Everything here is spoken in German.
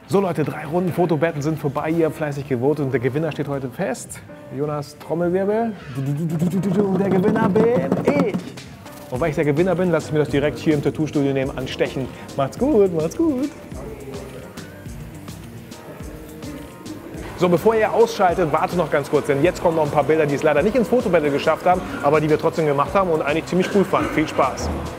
So Leute, 3 Runden Fotobattle sind vorbei, ihr habt fleißig gewotet und der Gewinner steht heute fest. Jonas, Trommelwirbel. Und der Gewinner bin ich. Und weil ich der Gewinner bin, lasse ich mir das direkt hier im Tattoo-Studio nebenan stechen. Macht's gut, macht's gut. So, bevor ihr ausschaltet, wartet noch ganz kurz, denn jetzt kommen noch ein paar Bilder, die es leider nicht ins Fotobattle geschafft haben, aber die wir trotzdem gemacht haben und eigentlich ziemlich cool fanden. Viel Spaß!